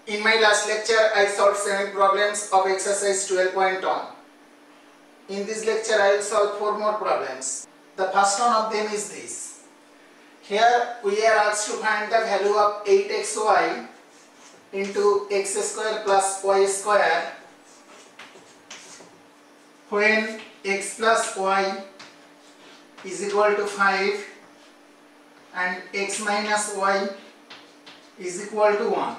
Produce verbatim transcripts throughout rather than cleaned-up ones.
In my last lecture, I solved seven problems of exercise twelve point one. In this lecture, I will solve four more problems. The first one of them is this. Here we are asked to find the value of eight x y into x square plus y square when x plus y is equal to five and x minus y is equal to one.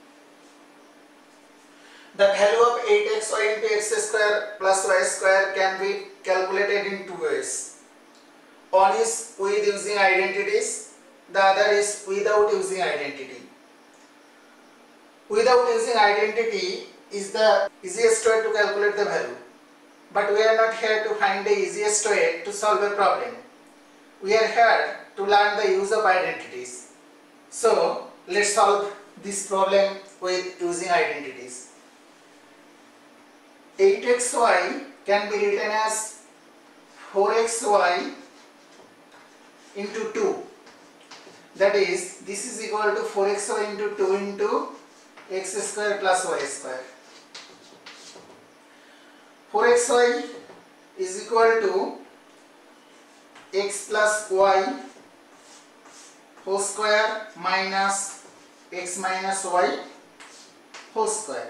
The value of eight x y into x square plus y square can be calculated in two ways. One is with using identities, the other is without using identity. Without using identity is the easiest way to calculate the value. But we are not here to find the easiest way to solve a problem. We are here to learn the use of identities. So let's solve this problem with using identities. eight x y can be written as four x y into two. That is, this is equal to four x y into two into x square plus y square. four x y is equal to x plus y whole square minus x minus y whole square.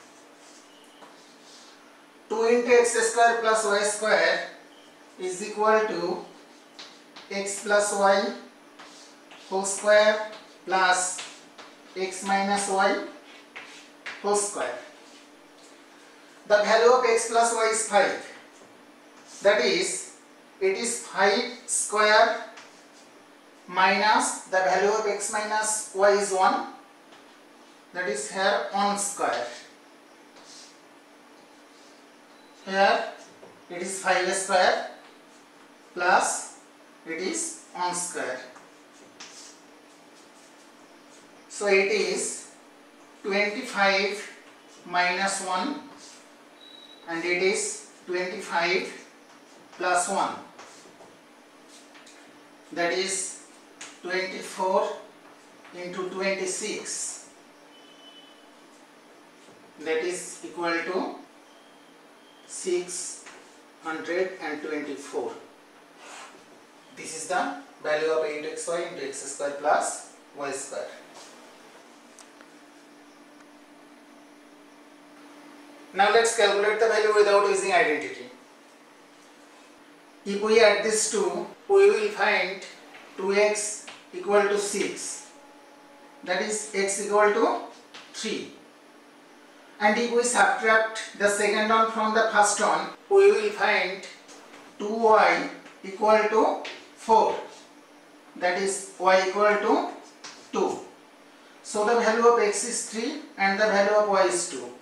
two into x square plus y square is equal to x plus y whole square plus x minus y whole square. The value of x plus y is five. That is, it is five square minus the value of x minus y is one. That is here one square. Here it is five square plus it is one square. So it is twenty-five minus one and it is twenty-five plus one. That is twenty-four into twenty-six. That is equal to six hundred twenty-four. This is the value of eight x y into x square plus y square. Now let's calculate the value without using identity. If we add these two, we will find two x equal to six. That is x equal to three. And if we subtract the second one from the first one, we will find two y equal to four. That is y equal to two. So the value of x is three and the value of y is two.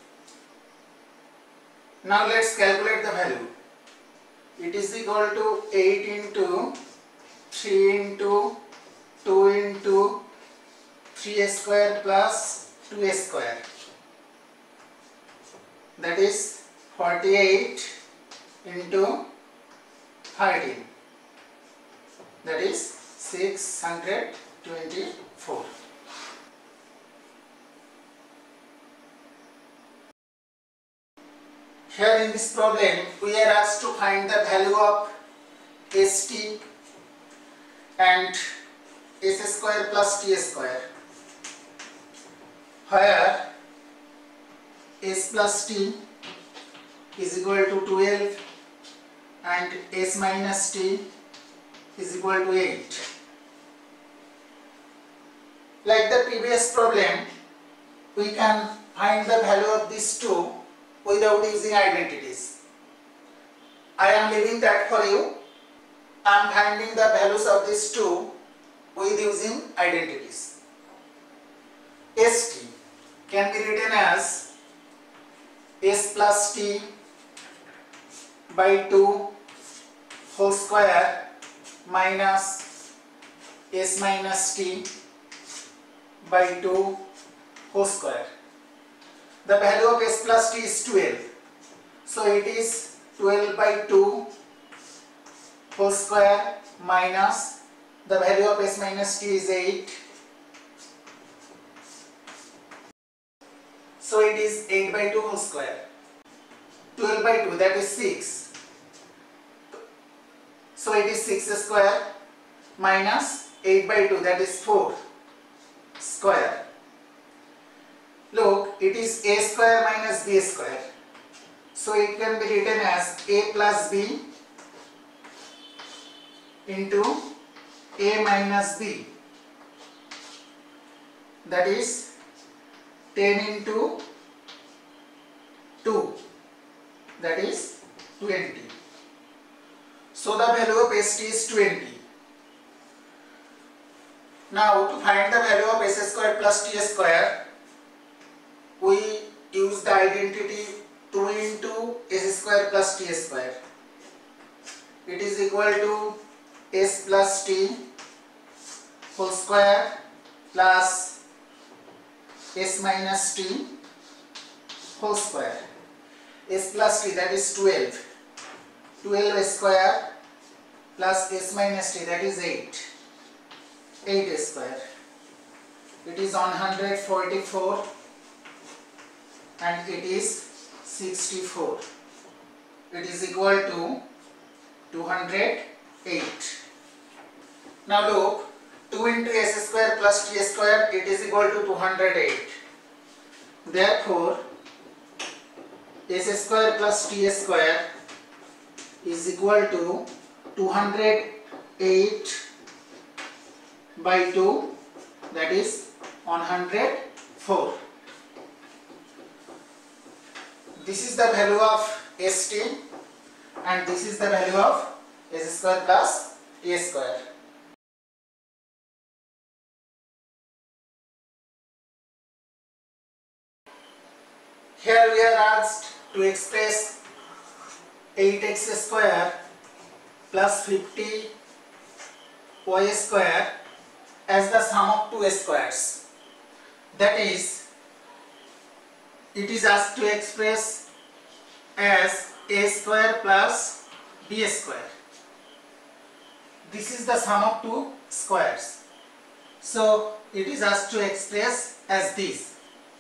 Now let's calculate the value. It is equal to eight into three into two into three square plus two square. That is forty-eight into thirteen. That is six hundred twenty-four. Here in this problem, we are asked to find the value of st and s square plus t square, where s plus t is equal to twelve and s minus t is equal to eight. Like the previous problem, we can find the value of these two without using identities. I am leaving that for you. I am finding the values of these two with using identities. St can be written as s plus t by two whole square minus s minus t by two whole square. The value of s plus t is twelve. So it is twelve by two whole square minus the value of s minus t is eight So it is eight by two whole square. twelve by two, that is six. So it is six square minus eight by two, that is four square. Look, it is a square minus b square. So it can be written as a plus b into a minus b. That is ten into two. That is twenty. So the value of S T is twenty. Now to find the value of S square plus T square, we use the identity two into S square plus T square. It is equal to S plus T whole square plus S minus T whole square. S plus T, that is twelve. twelve square plus S minus T, that is eight. eight square. It is one hundred forty-four and it is sixty-four. It is equal to two hundred eight. Now look, two into S square plus T square, it is equal to two hundred eight. Therefore, S square plus T square is equal to two hundred eight by two, that is one hundred four. This is the value of S T and this is the value of S square plus T square. Here we are asked to express eight x square plus fifty y square as the sum of two squares. That is, it is asked to express as a square plus b square. This is the sum of two squares. So it is asked to express as this.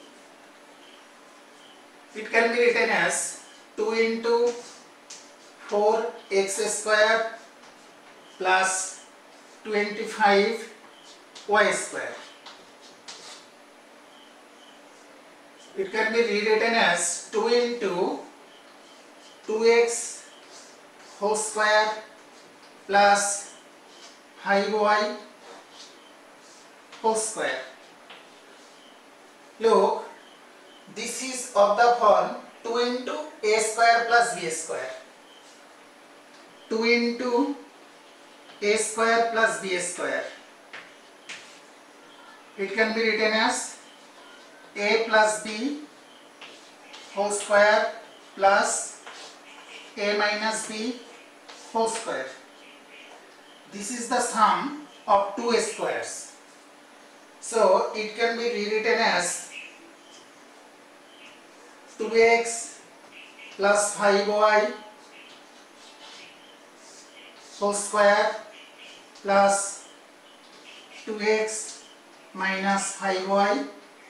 It can be written as two into four x square plus twenty-five y square. It can be rewritten as two into two x whole square plus five y whole square. Look, this is of the form two into a square plus b square. two into a square plus b square. It can be written as a plus b whole square plus a minus b whole square. This is the sum of two squares. So it can be rewritten as two x plus five y whole square plus two x minus five y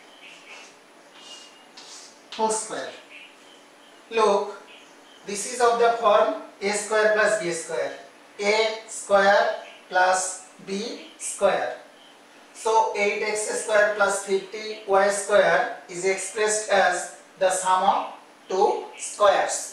whole square. Look, this is of the form a square plus b square. A square plus b square. So eight x square plus fifty y square is expressed as the sum of two squares.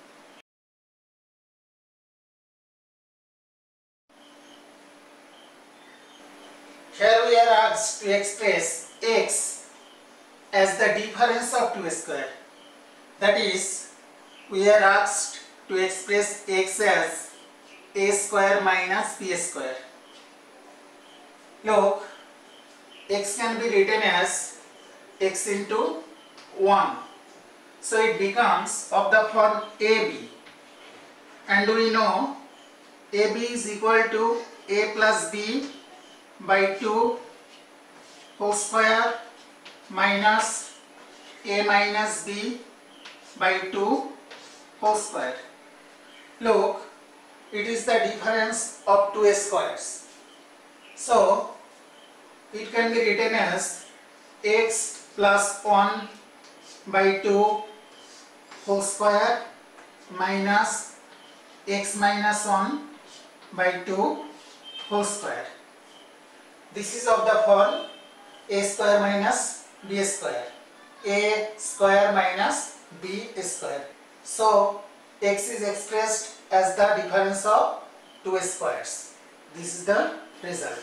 Here we are asked to express x as the difference of two squares. That is, we are asked to express x as a square minus b square. Look, x can be written as x into one. So it becomes of the form A B. And we know A B is equal to a plus b by two whole square minus a minus b by two whole square. Look, it is the difference of two squares. So it can be written as x plus one by two whole square minus x minus one by two whole square. This is of the form a square minus b square, a square minus b square. So x is expressed as the difference of two squares. This is the result.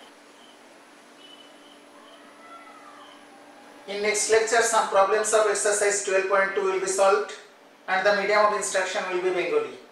In next lecture, some problems of exercise twelve point two will be solved and the medium of instruction will be Bengali.